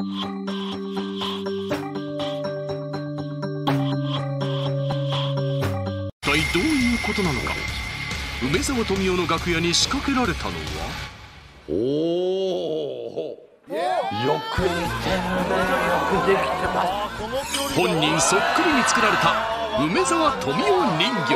一体どういうことなのか。梅沢富美男の楽屋に仕掛けられたのは、 おお、よく似てるね。よくできてます。 本人そっくりに作られた梅沢富美男人形。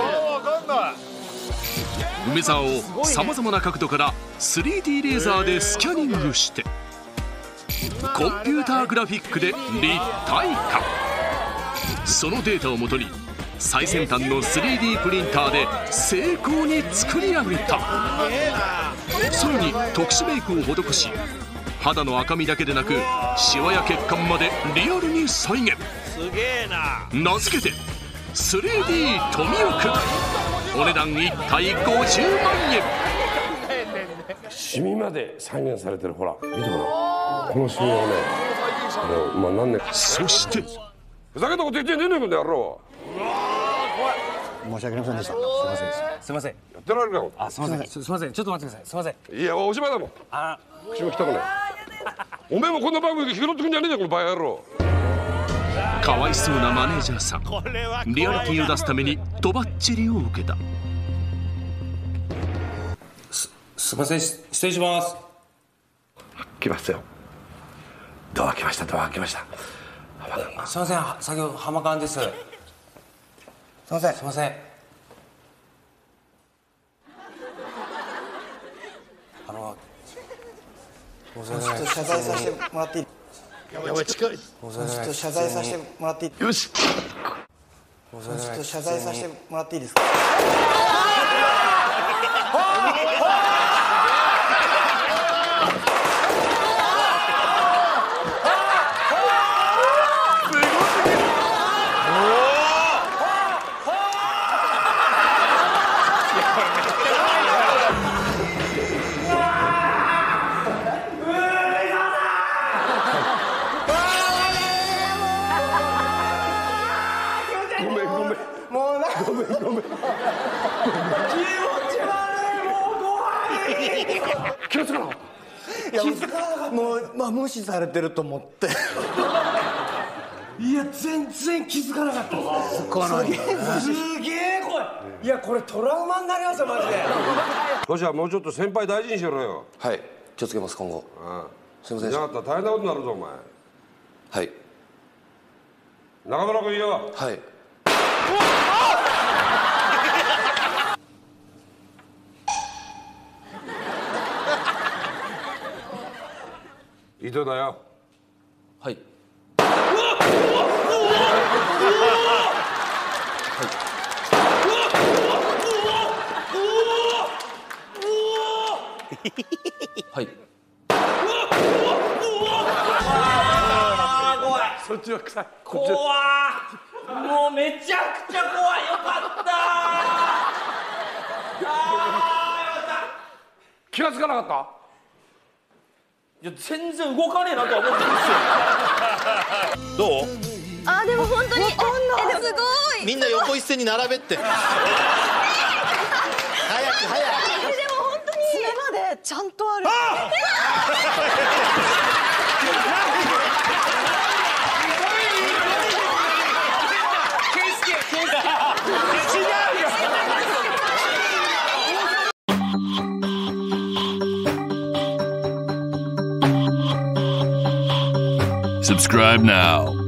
梅沢をさまざまな角度から 3D レーザーでスキャニングしてコンピューターグラフィックで立体化。そのデータをもとに最先端の 3D プリンターで精巧に作り上げた。さらに特殊メイクを施し、肌の赤みだけでなくシワや血管までリアルに再現。名付けて 3D 富美男くん。お値段一体50万円。 シミまで再現されてる。ほら見てごらん、このシミをね、もう何年。 そしてふざけたこと言ってんねえのよ、この野郎。 申し訳ありませんでした。すいません。 やってられるか。 あ、すいません。すいません。ちょっと待ってください。すいません。 いや、おしまいだもん。口も汚くない。おめえもこんな番組で拾ってくんじゃねえよ、このバカ野郎。 かわいそうなマネージャーさん。リアリティを出すためにとばっちりを受けた。 すいません。失礼します。 来ましたよ。ドア来ました。ドア来ました。 すいません。作業浜勘です。すいません。すいません。 ちょっと謝罪させてもらっていい？ちょっと謝罪させてもらっていい？ よし。 ちょっと謝罪させてもらっていいですか？ ごめん。気がつかなかった。 いや、もう、まあ、無視されてると思って。いや、全然気づかなかったです。すげえ怖い。いや、これトラウマになりますよ、マジで。 トシはもうちょっと先輩大事にしろよ。 はい、気をつけます今後。すみません。 じゃなかったら大変なことになるぞ、お前。 はい。 中村君よ。 はい。 糸だよ。 はい。はい。 怖い。 そっちは臭い。 怖い。もうめちゃくちゃ怖い。よかった。 気がつかなかった。 いや、全然動かねえなとは思ってるんですよ。どう？ あ、でも本当に。すごい。 みんな横一線に並べって。早く。 でも本当に。爪までちゃんとある。 Subscribe now.